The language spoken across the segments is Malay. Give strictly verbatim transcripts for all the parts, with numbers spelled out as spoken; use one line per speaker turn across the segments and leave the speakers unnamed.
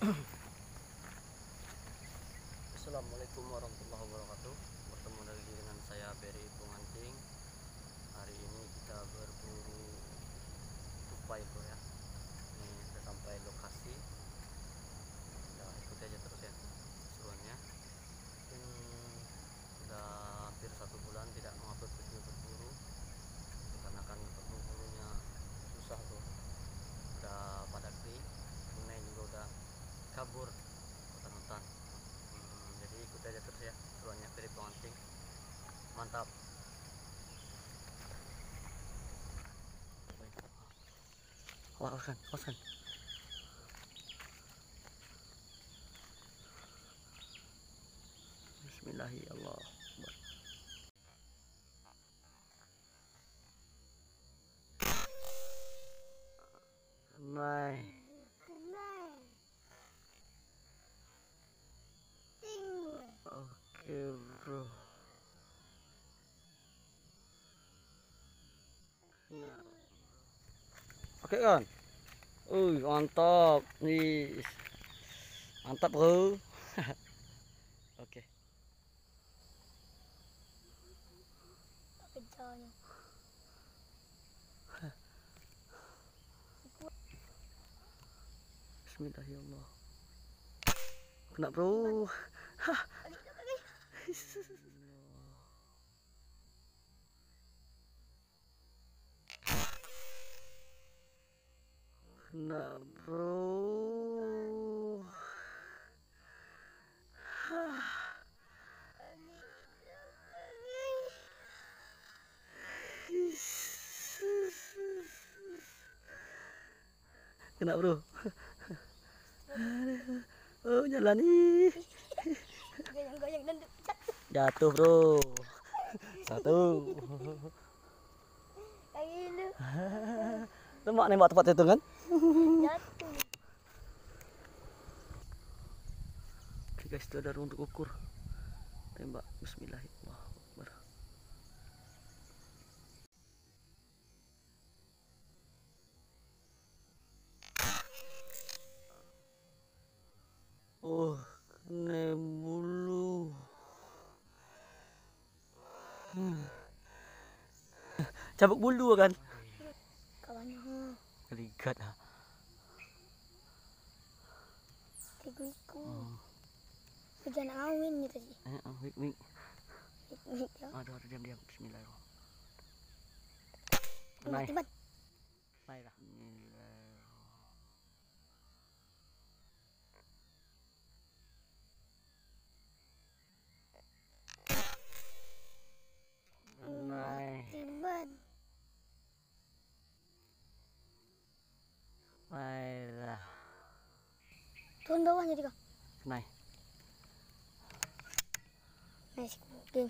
Assalamualaikum warahmatullahi wabarakatuh. Bertemu lagi dengan saya Beri Penganting. Hari ini kita berburu tupai bro ya. Ini sudah sampai lokasi. Kita ikuti aja terus ya seruannya. Mungkin sudah hampir satu bulan tidak mengupload video berburu karena kan berburunya susah bro. Udah pada kering, sungai juga udah kabur hutan-hutan. Jadi ikuti aja terus ya seruannya Beri Penganting. Mantap. Awakan, awakan. Bismillahirrahmanirrahim. Naik. Oke bro. Oke kan. Uy, mantap nih. Mantap bro. Oke.
Kejarnya.
Bismillahirrahmanirrahim. Kena bro. Kena bro. Kena bro. Oh jalan nih.
Goyang-goyang dan
Jatuh bro. Satu.
kayak lu.
Lemak nembak tempat itu kan?
Jatuh.
Oke guys, itu ada untuk ukur. Tembak. Bismillahirrahmanirrahim. Oh, kena bulu. Hmm. Cabuk bulu kan?
Kawannya.
Keligat ah.
Tigu-tigu.
Oh.
Hujan angin gitu sih.
Eh, oh, wik wik.
Wik ya.
Aduh, aduh, diam diam. Bismillahirrahmanirrahim. Naik.
Tibat.
Naik lah. Bismillahirrahmanirrahim. Naik.
Tibat.
Baiklah.
Turun bawahnya juga.
Naik.
Nice cooking.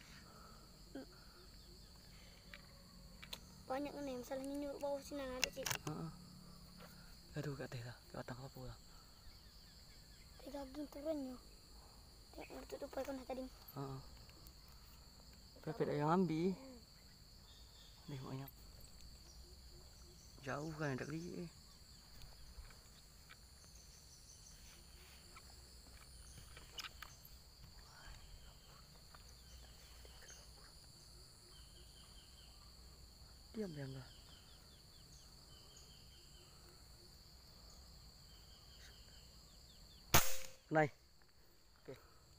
Banyak nih, misalnya nyuruh bawah sini ada sih.
Heeh. Aduh, kat teh lah. Kat batang apa lah.
Tiga gini turunnya. Tengok tutup aja kan tadi.
Heeh. Pepet yang ambil. Nih banyak. Jauh kan ada kali. Diam diam lah. Naik. Oke.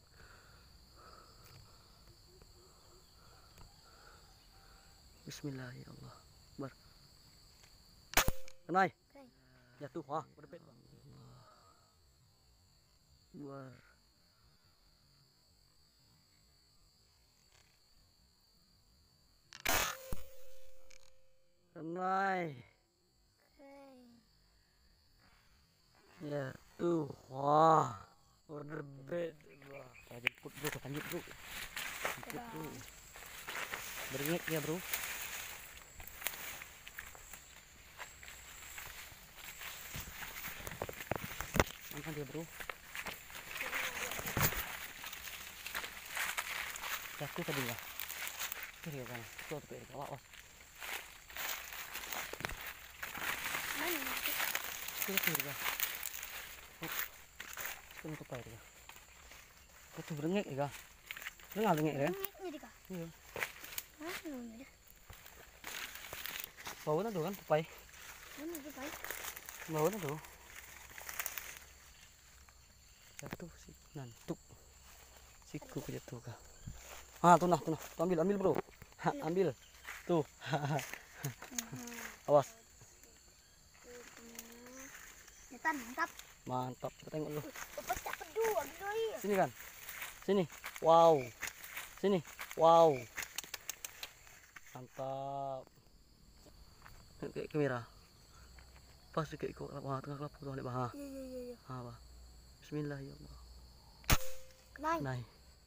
Bismillahirrahmanirrahim. Naik. Jatuh. Wah, berpet. Luar. Naik. Ya tuh, wah, order bed, wah, jemput bro, lanjut bro, jemput bro, beringit ya bro, mana dia bro, jatuh tadi lah, kiri kan, tuh tuh kiri, awas,
Mana?
kiri kiri kan, Kena tupai dia. Kau tu berengek ya. Dengar dengek ya.
Ini dia.
Iya.
Hah, ini dia.
Bau na do kan tupai.
Mana tupai?
Bau na do. Jatuh si nantuk. Siku ku jatuh kah. Ah, tu nah, tu nah. Tu ambil, ambil bro. Ha, ambil. Tuh. Awas.
Netan, mantap.
Mantap. Kita tengok dulu.
Pecah kedua, gila.
Sini kan. Sini. Wow. Sini. Wow. Mantap. Kayak kamera. Pas kayak ikut wah tengah kelapa tu balik bah.
Iya, iya, iya, iya.
Ha bah. Bismillah ya Allah.
Kenai.
Nai.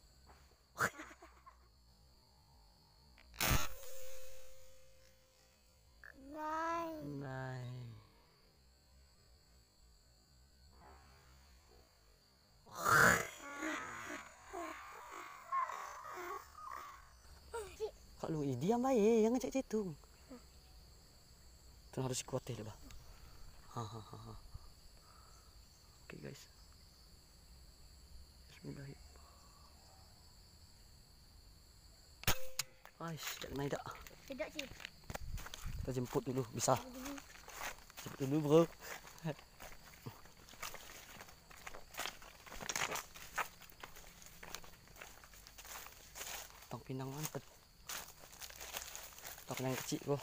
Kenai.
Nai. Kak lu diam baik, jangan cek cetung. Tu harus kuat deh, bah. Ha ha ha ha. Okey guys. Bismillah. Aish, tak naik tak.
Tidak, Cik.
Kita jemput dulu, bisa. Jemput dulu, bro. Tong pinang mantep. Tong pinang kecil, bro.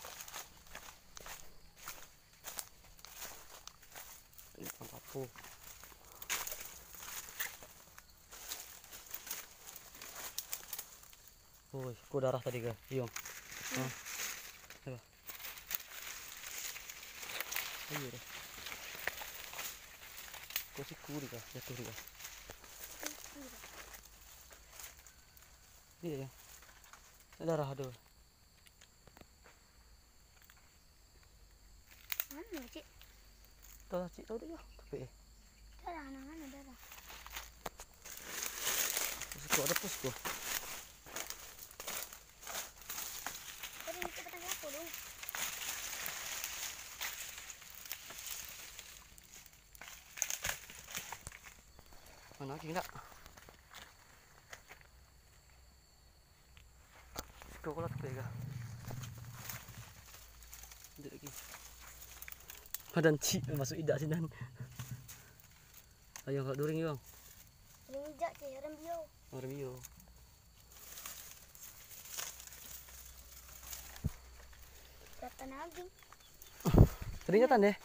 Ini tong papu. Woi, ku darah tadi ke? Iya. Hmm. Coba. Ayo deh. Kau sih kuri kah? Jatuh kah? Iya ya. Darah aduh.
Mana, Cik?
Tahu cik tahu dia. Tapi eh.
Darah, mana darah?
Situ ada pusku.
Tadi kita petang kelapa dulu.
Mana lagi enggak? Kau kalau tapi kah? Ada lagi. Padan cik masuk idak sini dan. Ayo kau during bang.
Rinjak, Cik. Haram bio.
Orang bio.
Datang lagi.
Teringatan deh.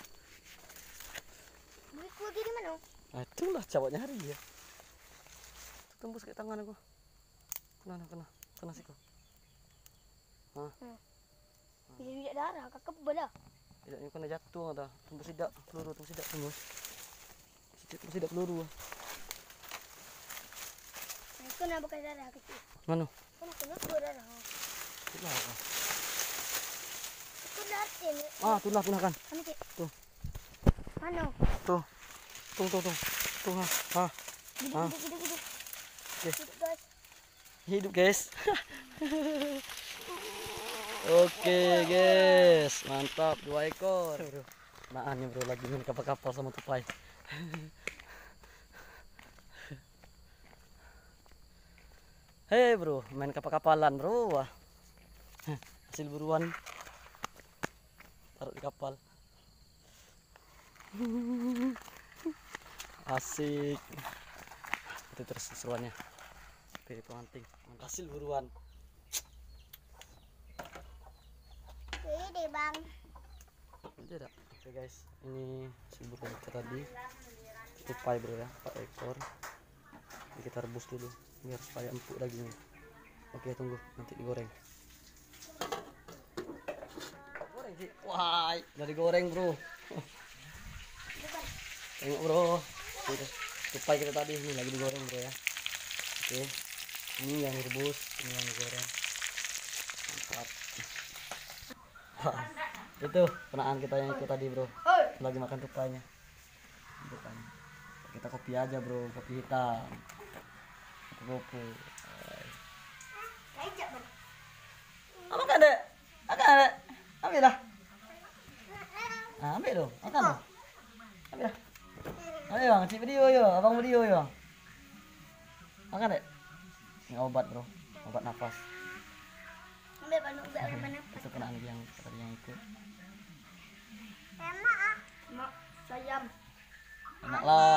Duitku lagi di mana?
Ah, itulah cawaknya hari ya. Tembus ke tangan aku. Kena, kena, kena sih kau. Hah?
Bisa darah, kakak belah.
Tidak ni kena jatuh dah. Tembus sidak peluru, tembus sidak tembus. Tembus sidak peluru.
Aku nak bukan darah kecil.
Mana?
Aku nak kena dua darah.
Itulah.
Aku latih ni.
Ah, tunah tunah kan.
Mana, Cik?
Tuh.
Mana?
Tuh. Tung tung tung. Tung ha. Ha.
Gede,
Ah.
gede, gede, gede.
Okey.
Hidup, guys.
Hidup guys. Oke guys, mantap dua ekor. Nah, ini bro lagi main kapal-kapal sama tupai. Hei bro, main kapal-kapalan bro. Wah. Hasil buruan. Taruh di kapal. Asik. Itu terus seruannya. Pilih penganting. Hasil buruan.
Ini bang.
Tidak. Oke guys, ini si buruan kita tadi. Tupai bro ya, empat ekor. Ini kita rebus dulu biar supaya empuk dagingnya. Oke, tunggu nanti digoreng. Goreng sih. Wah, udah digoreng bro. Tengok bro. Oke, tupai kita tadi ini lagi digoreng bro ya. Oke. Ini yang direbus, ini yang digoreng. Mantap. Wah, itu penaan kita yang ikut tadi bro. Lagi makan tupainya. Bukan. Kita kopi aja bro, kopi hitam. Kopi.
Kejap bang.
Apa kan dek? Akan dek? Ambil dah. Ah, ambil dong. Makan dong. Ambil dah. Ayo, ngecek video yo, abang video yo. Makan deh. Ini obat bro, obat nafas.
Ambil panuk udah mana?
Itu kena yang tadi yang itu.
Emak ah. Mak sayam.
Enak lah.